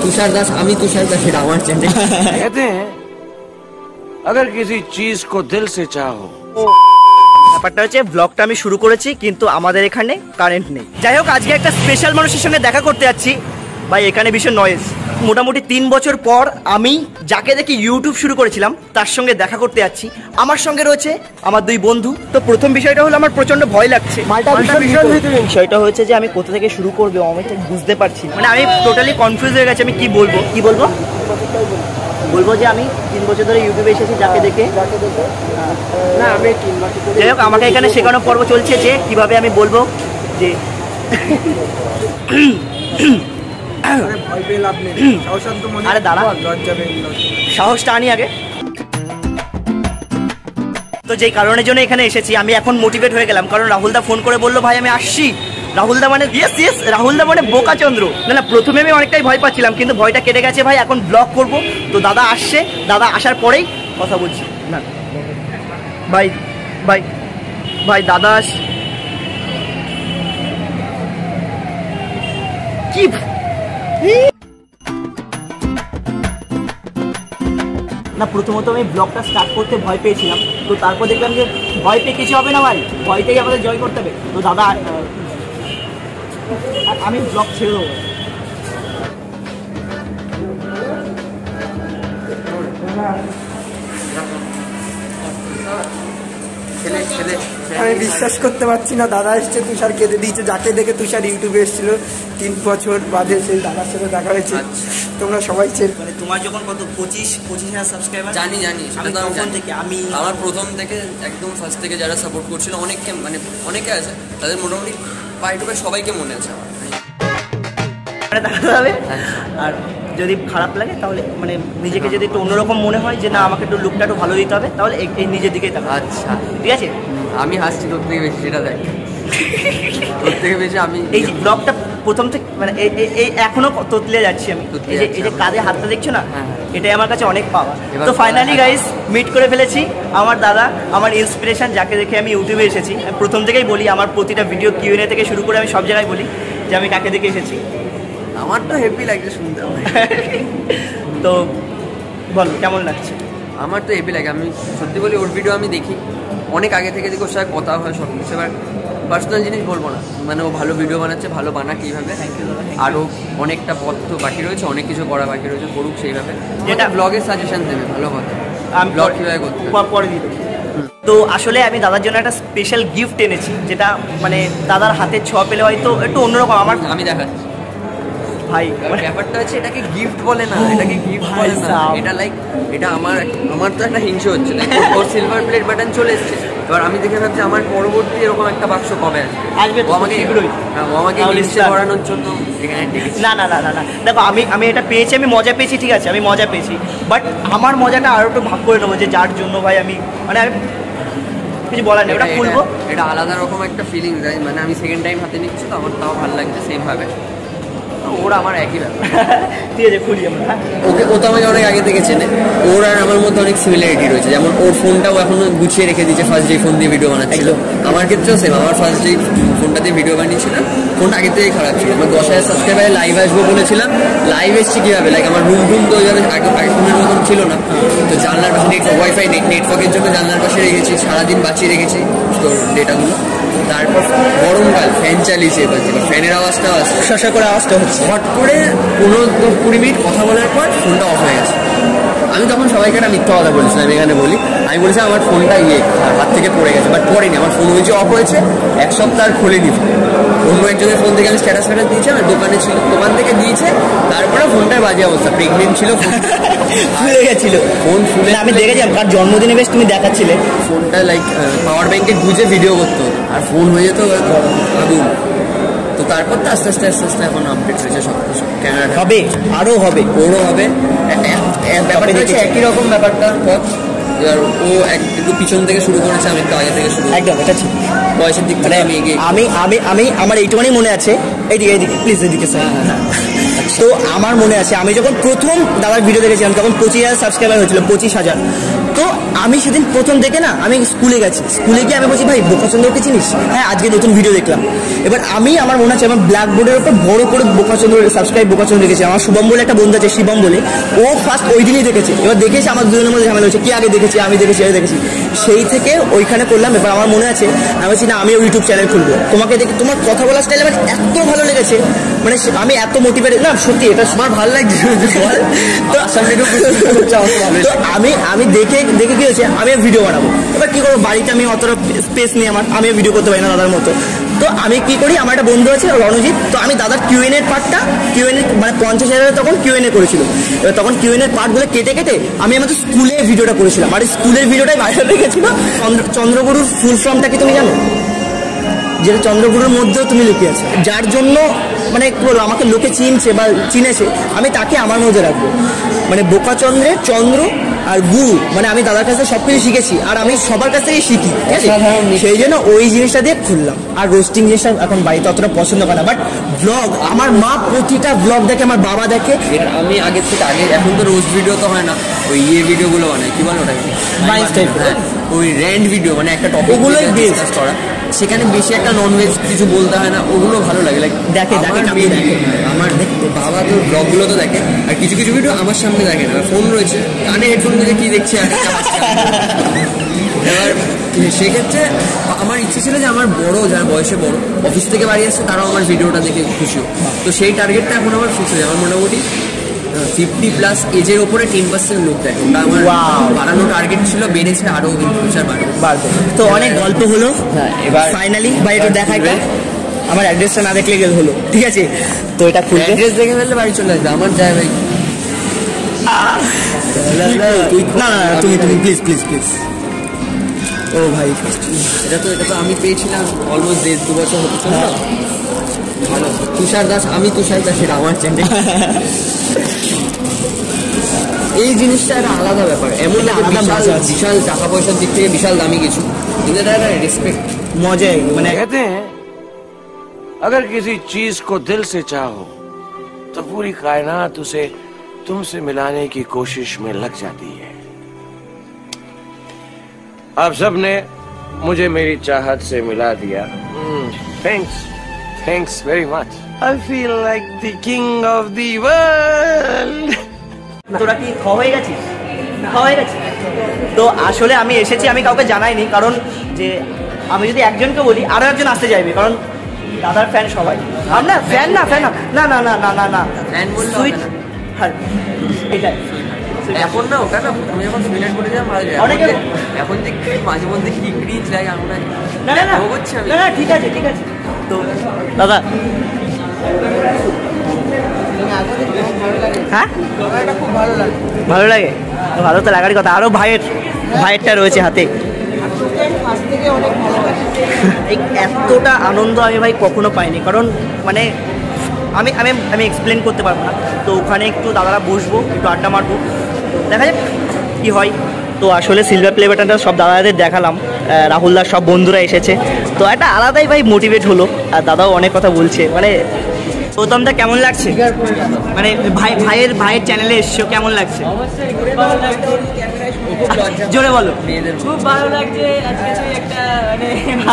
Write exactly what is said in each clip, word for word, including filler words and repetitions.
तुषार दास आमी तुषार दास এটা আমার চ্যানেল कहते हैं अगर किसी चीज को दिल से चाहो। ব্যাপারটা হচ্ছে ব্লগটা আমি শুরু করেছি কিন্তু আমাদের এখানে কারেন্ট নেই। যাই হোক আজকে একটা স্পেশাল মানুষের সঙ্গে দেখা করতে যাচ্ছি ভাই। এখানে ভীষণ নয়েজ। মোটামুটি তিন বছর পর আমি যাকে দেখে ইউটিউব শুরু করেছিলাম তার সঙ্গে দেখা করতে যাচ্ছি। আমার সঙ্গে রয়েছে আমার দুই বন্ধু। তো প্রথম বিষয়টা হলো আমার প্রচন্ড ভয় লাগছে। বিষয়টা হচ্ছে যে আমি কোথা থেকে শুরু করবো আমি বুঝতে পারছি না, মানে আমি টোটালি কনফিউজ হয়ে গেছি। আমি কি বলবো কি বলবো বলবো যে আমি তিন বছর ধরে ইউটিউবে এসেছি যাকে দেখে। না আমি তিন বছর যাই হোক আমাকে এখানে শেখানো পর্ব চলছে যে কিভাবে আমি বলবো যে আরে দাঁড়া সাহসটা আনি আগে। তো যেই কারণের জন্য এখানে এসেছি আমি এখন মোটিভেট হয়ে গেলাম, কারণ রাহুলদা ফোন করে বললো ভাই আমি আসছি। রাহুলদা মানে ইয়েস ইয়েস রাহুলদা মানে বোকাচন্দ্র। না না প্রথমে আমি অনেকটাই ভয় পাচ্ছিলাম কিন্তু ভয়টা কেটে গেছে ভাই। এখন ব্লগ করব তো দাদা আসছে, দাদা আসার পরেই কথা বলছি। না ভাই ভাই ভাই দাদা আস কি না প্রথমত আমি ব্লগটা স্টার্ট করতে ভয় পেয়েছিলাম, তো তারপর দেখলাম যে ভয় পেয়ে কিছু হবে না ভাই, ভয়টাই আমাদের জয় করতে হবে। তো দাদা আমি ব্লগ ছেড়ে দেবো। আমি বিশ্বাস করতে পারছি না দাদা এসছে, তুষার কেঁদে দিয়েছে। যাকে দেখে তুষার ইউটিউবে এসেছিল তিন বছর বাদে সেই দাদার সাথে দেখা হয়েছে। তোমরা সবাই মানে তোমার যখন কত পঁচিশ পঁচিশ হাজার সাবস্ক্রাইবার জানি জানি সেটা তো তখন থেকে আমি আমার প্রথম থেকে একদম ফার্স্ট থেকে যারা সাপোর্ট করছিল অনেককে মানে অনেকে আছে তাদের মোটামুটি পাই টু পাই সবাইকে মনে আছে আমার। মানে দেখাতে হবে। আর যদি খারাপ লাগে তাহলে মানে নিজেকে যদি একটু অন্যরকম মনে হয় যে না আমাকে একটু লুকটা একটু ভালো দিতে হবে তাহলে এই নিজের দিকেই তাকাবে। আচ্ছা ঠিক আছে আমি হাসছি তোর থেকে বেশি সেটা দেখ তোর থেকে বেশি আমি এই যে ব্লগটা প্রথম থেকে মানে এই এখনো তোতলে যাচ্ছি আমি। এই যে এই যে কাঁধে হাতটা দেখছো না এটাই আমার কাছে অনেক পাওয়া। তো ফাইনালি গাইস মিট করে ফেলেছি আমার দাদা, আমার ইন্সপিরেশন, যাকে দেখে আমি ইউটিউবে এসেছি। প্রথম থেকেই বলি আমার প্রতিটা ভিডিও কিউ এন এ থেকে শুরু করে আমি সব জায়গায় বলি যে আমি কাকে দেখে এসেছি। আমার তো হেভি লাগছে শুনতে। তো বল কেমন লাগছে? আমার তো হেভি লাগে। আমি সত্যি বলি ওর ভিডিও আমি দেখি অনেক আগে থেকে দেখি, ওর সাথে কথা হয় সব কিছু। এবার পার্সোনাল জিনিস বলবো না, মানে ও ভালো ভিডিও বানাচ্ছে, ভালো বানাক এইভাবে। আরও অনেকটা পথ তো বাকি রয়েছে, অনেক কিছু করা বাকি রয়েছে, করুক সেইভাবে। যেটা ব্লগের সাজেশন দেবে ভালো কথা, আমি ব্লগ কীভাবে করতে পরে দিই। তো আসলে আমি দাদার জন্য একটা স্পেশাল গিফট এনেছি, যেটা মানে দাদার হাতের ছোঁয়া পেলে হয়তো একটু অন্যরকম। আমার আমি দেখাচ্ছি ভাই ব্যাপারটা হচ্ছে এটাকে গিফট বলে না, এটাকে গিফট বলে না, এটা লাইক এটা আমার আমার তো একটা হিংসা হচ্ছে। ওর সিলভার প্লেট বাটন চলে এসছে, এবার আমি দেখে ভাবছি আমার পরবর্তী এরকম একটা বাক্স কবে আসবে। ও আমাকে ও আমাকে লিস্টে করানোর জন্য এখানে ডেকেছে। না না না না না দেখো আমি আমি এটা পেয়েছি, আমি মজা পেয়েছি, ঠিক আছে আমি মজা পেয়েছি, বাট আমার মজাটা আরও একটু ভাগ করে নেবো যে যার জন্য ভাই আমি মানে আমি কিছু বলার নেই। ওটা খুলবো, এটা আলাদা রকম একটা ফিলিং দেয়। মানে আমি সেকেন্ড টাইম হাতে নিচ্ছি তো আমার তাও ভালো লাগছে সেমভাবে। ওরা আমার একই ব্যাপার। ঠিক আছে খুলি আমরা। ওকে ও তো আমাকে অনেক আগে থেকে চেনে, ওর আর আমার মধ্যে অনেক সিমিলারিটি রয়েছে। যেমন ওর ফোনটাও এখনো গুছিয়ে রেখে দিয়েছে, ফার্স্ট যেই ফোন দিয়ে ভিডিও বানাচ্ছিল। আমার ক্ষেত্রেও সেম, আমার ফার্স্ট যেই ফোনটা দিয়ে ভিডিও বানিয়েছিলাম ফোনটা আগে থেকেই খারাপ ছিল। আমার দশ হাজার সাবস্ক্রাইবারে লাইভ আসবো বলেছিলাম, লাইভ এসছি কীভাবে লাইক আমার রুম টুম তো ওইভাবে আগে আগে ফোনের মতন ছিল না। তো জানলার পাশে নেটওয়ার্ক ওয়াইফাই নেটওয়ার্কের জন্য জানলার পাশে রেখেছি, সারাদিন বাঁচিয়ে রেখেছি তোর ডেটাগুলো। তারপর গরমকাল ফ্যান চালিয়েছে, এবার ফ্যানের আওয়াজটাও আসছে, শশা করে আওয়াজটা হচ্ছে। হট করে পনেরো কুড়ি মিনিট কথা বলার পর ফোনটা অফ হয়ে গেছে। আমি তখন সবাইকে একটা মিথ্যা কথা বলেছিলাম, এখানে বলি আমি বলেছি আমার ফোনটা ইয়ে হাত থেকে পড়ে গেছে, বাট পড়েনি। আমার ফোন হয়েছে অফ হয়েছে, এক সপ্তাহ আর খোলেনি। অন্য একজনের ফোন থেকে আমি স্ট্যাটাস ফ্যাটাস দিয়েছি, আমার দোকানে ছিল, দোকান থেকে দিয়েছে। তারপরে ফোনটার বাজে অবস্থা, প্রেগনেন্ট ছিল, ফুলে গেছিল ফোন ফুলে। আমি দেখেছিলাম কার জন্মদিনে বেশ তুমি দেখাচ্ছিলে ফোনটা লাইক পাওয়ার ব্যাংকে গুঁজে ভিডিও করতে হতো, আর ফোন হয়ে যেত আগুন। তো তারপর তো আস্তে আস্তে আস্তে আস্তে এখন আপডেট হয়েছে সব কিছু। ক্যামেরা হবে, আরও হবে, ওরও হবে। ব্যাপারটা হচ্ছে একই রকম ব্যাপারটা পথ। এবার ও একটু পিছন থেকে শুরু করেছে, আমি একটু আগে থেকে শুরু। একদম এটা ঠিক, বয়সের দিক থেকে আমি এগিয়ে। আমি আমি আমি আমার এইটুখানি মনে আছে। এইদিকে এইদিকে প্লিজ, এদিকে স্যার। তো আমার মনে আছে আমি যখন প্রথম দাদার ভিডিও দেখেছিলাম তখন পঁচিশ হাজার সাবস্ক্রাইবার হয়েছিল, পঁচিশ হাজার। তো আমি সেদিন প্রথম দেখে না আমি স্কুলে গেছি, স্কুলে গিয়ে আমি বলছি ভাই বোকাচন্দ্রকে চিনিস? হ্যাঁ আজকে নতুন ভিডিও দেখলাম। এবার আমি আমার মনে আছে আমার ব্ল্যাকবোর্ডের উপর বড় করে বোকাচন্দ্র সাবস্ক্রাইব বোকাচন্দ্র রেখেছি। আমার শুভম বলে একটা বন্ধু আছে শিবম বলে, ও ফার্স্ট ওই দিনই দেখেছে। এবার দেখেছি আমার দুজনের মধ্যে ঝামেলা হচ্ছে, কি আগে দেখেছি আমি দেখেছি আমি দেখেছি সেই থেকে ওইখানে করলাম। এবার আমার মনে আছে আমি বলছি না আমিও ইউটিউব চ্যানেল খুলবো। তোমাকে দেখে তোমার কথা বলার স্টাইল আমার এত ভালো লেগেছে, মানে আমি এত মোটিভেটেড না সত্যি এটা আমার ভালো লাগছে। তো আমি আমি দেখে দেখে কি হয়েছে আমি ভিডিও বানাবো। এবার কি করবো বাড়িতে আমি অতটা স্পেস নেই আমার, আমিও ভিডিও করতে পারি না দাদার মতো। তো আমি কি করি আমার একটা বন্ধু আছে রণজিৎ, তো আমি দাদার কিউএন এর পার্টটা কিউএন এর মানে পঞ্চাশ হাজারে তখন কিউএন এ করেছিল। এবার তখন কিউএন এর পার্টগুলো কেটে কেটে আমি আমাদের স্কুলে ভিডিওটা করেছিলাম, আর স্কুলের ভিডিওটাই বাইরে রেখেছিল। চন্দ্রগুরুর ফুল ফর্মটা কি তুমি জানো? যেটা চন্দ্রগুরুর মধ্যেও তুমি লিখে আছে, যার জন্য মানে কি বলবো আমাকে লোকে চিনছে বা চিনেছে আমি তাকে আমার মধ্যে রাখবো। মানে বোকাচন্দ্রের চন্দ্র আর গুরু, মানে আমি দাদার কাছে সব কিছু শিখেছি আর আমি সবার কাছ থেকেই শিখি, ঠিক আছে? সেই জন্য ওই জিনিসটা দিয়ে খুললাম। আর রোস্টিং জিনিসটা এখন বাড়িতে অতটা পছন্দ করে না, বাট ব্লগ আমার মা প্রতিটা ব্লগ দেখে, আমার বাবা দেখে। আমি আগের থেকে আগে এখন তো রোস্ট ভিডিও তো হয় না, ওই ইয়ে ভিডিওগুলো বানাই কি বলো ওটাকে, ওই র্যান্ড ভিডিও, মানে একটা টপিক ওগুলোই ডিসকাস করা, সেখানে বেশি একটা ননভেজ কিছু বলতে হয় না, ওগুলো ভালো লাগে। লাইক দেখে দেখে দেখে আমার বাবা তো ব্লগগুলো তো দেখে, আর কিছু কিছু ভিডিও আমার সামনে দেখে না, ফোন রয়েছে কানে হেডফোন দিয়ে কি দেখছে এবার সেক্ষেত্রে আমার ইচ্ছে ছিল যে আমার বড় যারা বয়সে বড় অফিস থেকে বাড়ি আসছে তারাও আমার ভিডিওটা দেখে খুশি হোক। তো সেই টার্গেটটা এখন আমার ফিক্স হয়েছে, আমার মোটামুটি ফিফটি প্লাস এজের ওপরে টেন পার্সেন্ট লোক দেখে, ওটা আমার বাড়ানো টার্গেট ছিল, বেড়েছে আরও ফিউচার বাড়বে। তো অনেক গল্প হলো, এবার ফাইনালি ভাই একটু দেখা একটা আমার অ্যাড্রেসটা না দেখলে গেলে হলো, ঠিক আছে? তো এটা খুলে অ্যাড্রেস দেখে ফেললে বাড়ি চলে আসবে আমার যায় ভাই। না না তুমি তুমি প্লিজ প্লিজ প্লিজ ও ভাই এটা তো এটা তো আমি পেয়েছিলাম অলমোস্ট দেড় দু বছর হতে চলল। ভালো তুষার দাস, আমি তুষার দাস, এটা আমার চ্যানেল। এই জিনিসটা একটা আলাদা ব্যাপার, এমন বিশাল বিশাল টাকা পয়সার দিক থেকে বিশাল দামি কিছু, কিন্তু এটা একটা রেসপেক্ট মজাই। মানে कहते हैं अगर किसी चीज को दिल से चाहो तो पूरी कायनात उसे तुमसे मिलाने की कोशिश में लग जाती है। आप सबने मुझे मेरी चाहत से मिला दिया, thanks thanks very much. I feel like the king of the world. তোরা কি খাওয়া হয়ে গেছিস? খাওয়া হয়ে গেছে? তো আসলে আমি এসেছি, আমি কাউকে জানাইনি, কারণ যে আমি যদি একজনকে বলি আরো একজন আসতে চাইবে, কারণ দাদার ফ্যান সবাই। আমরা ফ্যান না ফ্যান না না না না না না ফ্যান বললে সুইট হ্যাঁ এটাই এখন না ওটা না আমি যখন সিলেক্ট করে যাবো ভালো যায়। অনেকে এখন দেখতে মাঝে মধ্যে কি ক্রিঞ্জ লাগে আমরা না না না হচ্ছে আমি না না ঠিক আছে ঠিক আছে। তো দাদা হ্যাঁ খুব ভালো লাগে। ভালো লাগে, ভালো তো লাগারই কথা। আরো ভাইয়ের ভাইয়েরটা রয়েছে হাতে, এই এতটা আনন্দ আমি ভাই কখনো পাইনি, কারণ মানে আমি আমি আমি এক্সপ্লেন করতে পারবো না। তো ওখানে একটু দাদারা বসবো, একটু আড্ডা মারবো, তো দেখা যাক কী হয়। তো আসলে সিলভার প্লে বাটনটা সব দাদাদের দেখালাম, রাহুলদার সব বন্ধুরা এসেছে, তো একটা আলাদাই ভাই মোটিভেট হলো। আর দাদাও অনেক কথা বলছে, মানে গৌতমদা কেমন লাগছে? মানে ভাই ভাইয়ের ভাইয়ের চ্যানেলে এসছো, কেমন লাগছে? জোরে বলো। খুব ভালো লাগছে আজকে তুই একটা মানে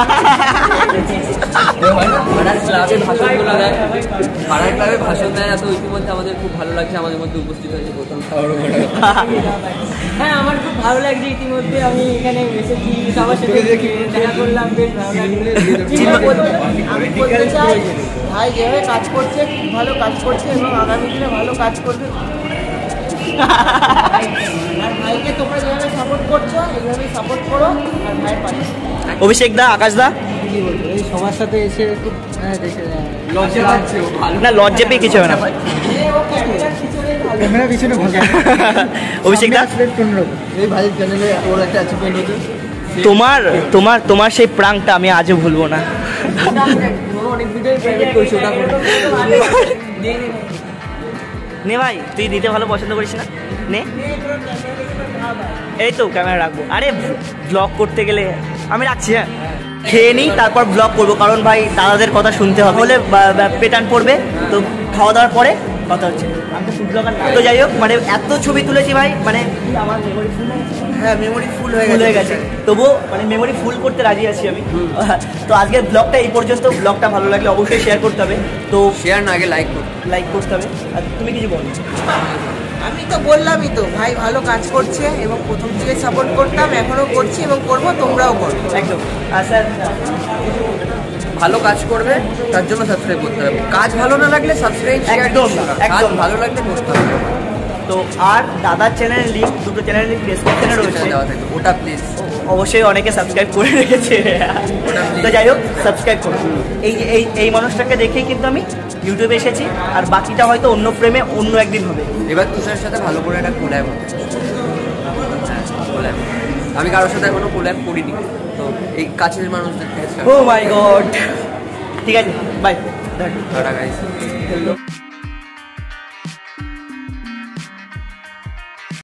পাড়ার ক্লাবে ভাষণগুলো দেয়, পাড়ার ক্লাবে ভাষণ দেয় না, তো ইতিমধ্যে আমাদের খুব ভালো লাগছে আমাদের মধ্যে উপস্থিত হয়েছে প্রথম খাবার। হ্যাঁ আমার খুব ভালো লাগছে, ইতিমধ্যে আমি এখানে এসেছি, সবার সাথে দেখা করলাম, বেশ ভালো লাগছে। আমি বলতে চাই ভাই যেভাবে কাজ করছে খুব ভালো কাজ করছে এবং আগামী দিনে ভালো কাজ করবে। আর ভাইকে তোমরা যেভাবে সাপোর্ট করছো এইভাবেই সাপোর্ট করো আর ভাইয়ের পাশে। অভিষেক দা, আকাশ দা, কি বলবো এই সবার সাথে এসে খুব হ্যাঁ দেখে লজ্জা পাচ্ছে না লজ্জা পেয়ে কিছু হবে না। ক্যামেরা পিছনে ভালো অভিষেক দা, এই ভাইয়ের চ্যানেলে ওর একটা অ্যাচিভমেন্ট হচ্ছে, তোমার তোমার তোমার সেই প্রাংটা আমি আজও ভুলবো না। অনেক ভিডিও প্রাইভেট করছি ওটা নে ভাই, তুই দিতে ভালো পছন্দ করিস না, নে এই তো ক্যামেরা রাখবো। আরে ব্লগ করতে গেলে আমি রাখছি, হ্যাঁ খেয়ে নিই তারপর ব্লগ করবো, কারণ ভাই দাদাদের কথা শুনতে হবে, বলে পেটান পড়বে। তো খাওয়া দাওয়ার পরে কথা হচ্ছে। আমি তো ফুড ব্লগার না। তো যাই হোক, মানে এত ছবি তুলেছি ভাই, মানে আমার মেমোরি ফুল হয়ে গেছে। হ্যাঁ মেমোরি ফুল হয়ে ফুল গেছে হয়ে গেছে তবুও মানে মেমোরি ফুল করতে রাজি আছি আমি। তো আজকের ব্লগটা এই পর্যন্ত। ব্লগটা ভালো লাগলে অবশ্যই শেয়ার করতে হবে। তো শেয়ার না আগে লাইক করুন, লাইক করতে হবে। আর তুমি কিছু বলো? আমি তো বললামই তো, ভাই ভালো কাজ করছে এবং প্রথম থেকে সাপোর্ট করতাম, এখনো করছি এবং করবো, তোমরাও করো। একদম। আর স্যার, ভালো কাজ করবে তার জন্য সাবস্ক্রাইব করতে হবে। কাজ ভালো না লাগলে সাবস্ক্রাইব একদম, একদম একদম। ভালো লাগলে করতে হবে। তো আর দাদার চ্যানেলের লিঙ্ক, দুটো চ্যানেলের লিঙ্ক ডেসক্রিপশনে রয়েছে, দেওয়া থাকবে, ওটা প্লিজ অবশ্যই অনেকে সাবস্ক্রাইব করে রেখেছে। তো যাই হোক, সাবস্ক্রাইব করুন। এই যে এই এই মানুষটাকে দেখেই কিন্তু আমি ইউটিউবে এসেছি, আর বাকিটা হয়তো অন্য ফ্রেমে অন্য একদিন হবে। এবার তুষার সাথে ভালো করে একটা কোল্যাব হবে। কোল্যাব আমি কারোর সাথে এখনো কোল্যাব করিনি, তো এই কাছের মানুষদের থেকে ও মাই গড। ঠিক আছে, বাই। Tata guys.